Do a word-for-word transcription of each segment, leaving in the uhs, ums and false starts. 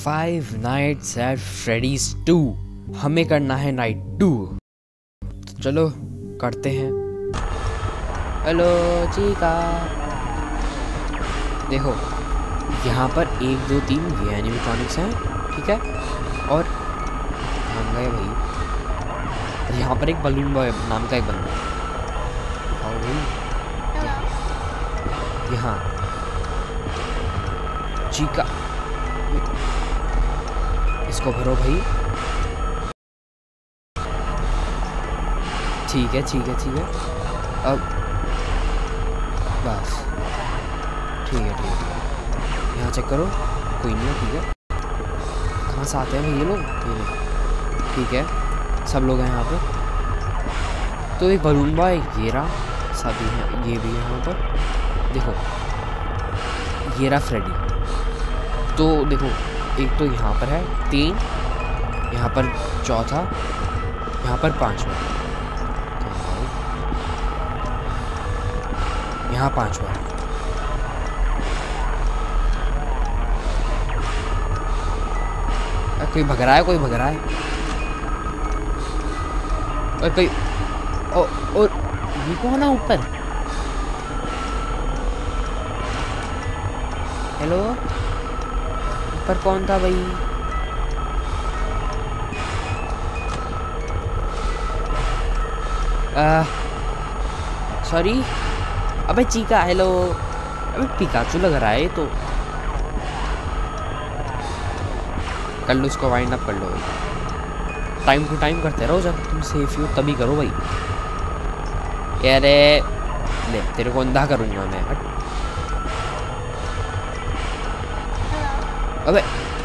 Five nights at Freddy's two. हमें करना है नाइट टू, तो चलो करते हैं। हेलो चीका, देखो यहाँ पर एक दो तीन ये एनिमेट्रॉनिक्स हैं, ठीक है। और कहाँ गए भाई? यहाँ पर एक बलून बॉय नाम का एक बंदा है। आओ भाई, यहाँ चीका, इसको भरो भाई। ठीक है ठीक है ठीक है, अब बस ठीक है ठीक है। यहाँ चेक करो, कोई नहीं है, ठीक है। कहाँ से आते हैं भाई ये लोग? ये ठीक है, सब लोग हैं यहाँ पे। तो एक बलून बॉय ये रहा, सभी हैं, ये भी है यहाँ पर। देखो ये रहा फ्रेडी। तो देखो एक तो यहाँ पर है तीन, यहाँ पर चौथा, यहाँ पर पांचवा, यहाँ पांचवा। कोई भग रहा है, कोई भग रहा है, और कोई ओ, और ये कौन है ऊपर? हेलो, ऊपर कौन था भाई? सॉरी, अबे चीका, हेलो। अबे पिकाचू लग रहा है तो। कर लो इसको, वाइंड अप कर लो। टाइम टू टाइम करते रहो, जब तुम सेफ हो तभी करो भाई। अरे ले, तेरे को अंधा करूंगा मैं। हट। अबे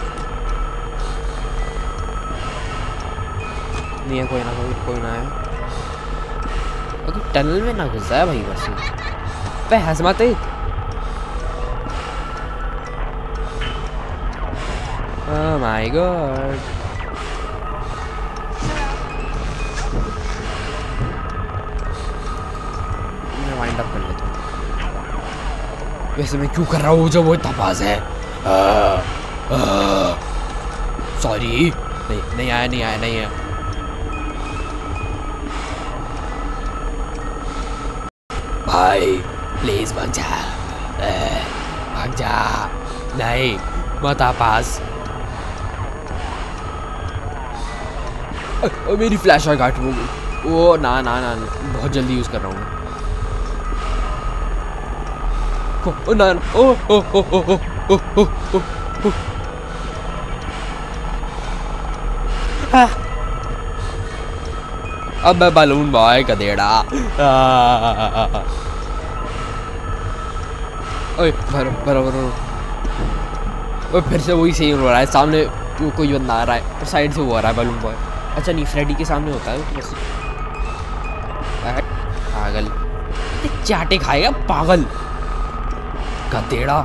नहीं है, कोई ना कोई कोई ना है। अगर टनल में ना घुस जाए भाई, बस पे हंस मत। Oh my god, मैं वाइंड अप कर लेता हूँ। वैसे मैं क्यों कर रहा हूँ जब वो इतना पास है? सॉरी, नहीं नहीं आया नहीं आया नहीं आया। भाई प्लीज भाग जा, भाग जा, नहीं मत आ पास। ओ, मेरी फ्लैश और घाट वो वो ना ना ना बहुत जल्दी यूज कर रहा हूँ। ओ ना ओ ओ ओ ओ ओ ओ ओ ओ अब मैं बलून बॉय का देड़ा। ओए भरो भरो भरो। और फिर से वही सेम हो रहा है, सामने वो कोई बंदा आ रहा है और साइड से वो आ रहा है बलून बॉय। अच्छा नहीं, फ्रेडी के सामने होता है तो बस। पागल, चाटे खाएगा पागल गधेड़ा।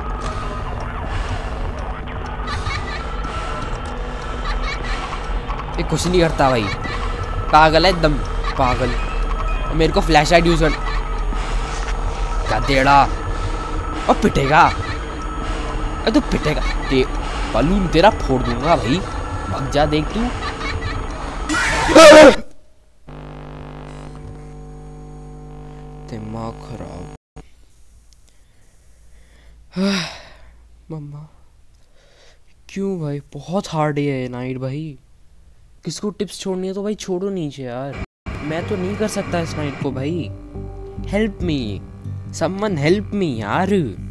ये कुछ नहीं करता भाई, पागल है एकदम पागल। मेरे को फ्लैश लाइट यूज कर, गधेड़ा। और पिटेगा, अरे तू पिटेगा, ते बलून तेरा फोड़ दूंगा भाई, भाग जा। देख तू दिमाग खराब। मम्मा क्यों भाई, बहुत हार्ड है ये नाइट भाई। किसको टिप्स छोड़नी है तो भाई छोड़ो नीचे यार, मैं तो नहीं कर सकता इस नाइट को भाई। Help me, someone help me यार।